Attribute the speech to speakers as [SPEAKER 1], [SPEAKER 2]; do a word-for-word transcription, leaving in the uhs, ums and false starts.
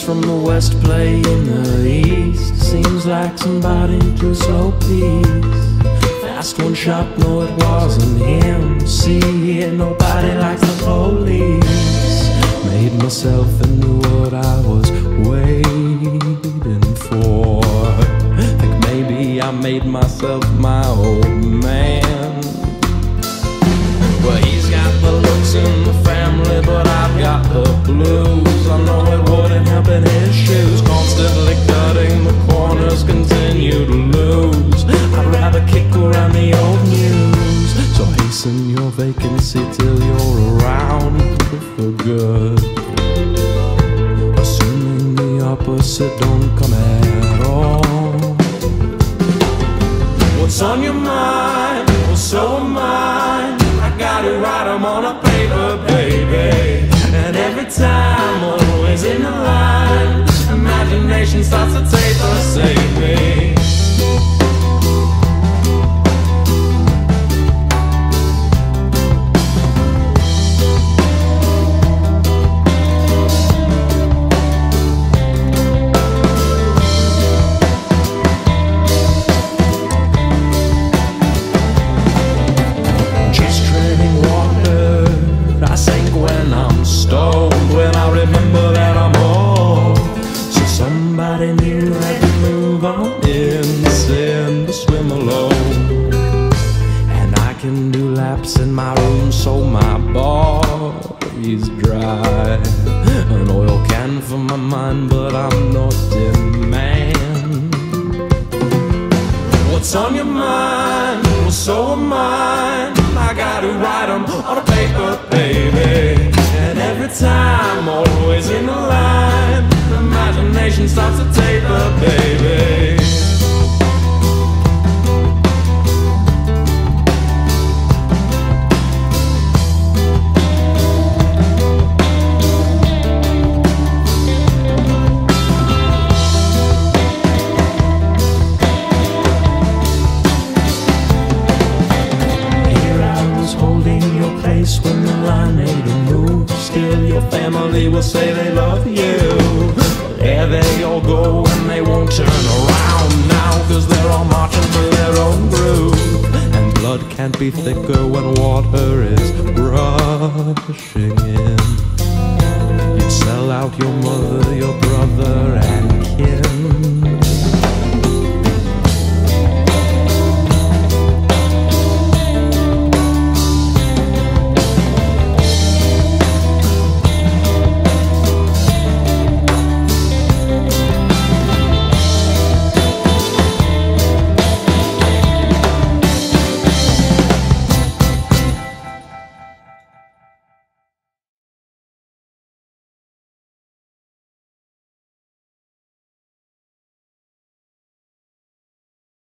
[SPEAKER 1] from the west play in the east. Seems like somebody drew slow piece. Fast one shot, no it wasn't him. See here, nobody likes the police. Made myself into what I was waiting for. Think maybe I made myself my old man. Well, he's got the looks in the family, but I've got the blues. I know it wouldn't help in his shoes. Constantly cutting the corners, continue to lose. I'd rather kick around the old news. So hasten your vacancy till you're around for good. Assuming the opposite don't come at all. What's on your mind? Well, so am I. I gotta write them on a paper, baby. And every time, always in the line, imagination starts to taper, save me. In my room so my body's dry. An oil can for my mind, but I'm not in man. What's on your mind? Well, so am I. I gotta write them on a paper, baby. And every time, always in the line, imagination starts to taper, baby. When the line ain't a move, still your family will say they love you. There they all go and they won't turn around now, cause they're all marching for their own groove. And blood can't be thicker when water is rushing in. You'd sell out your mother, your brother and kin.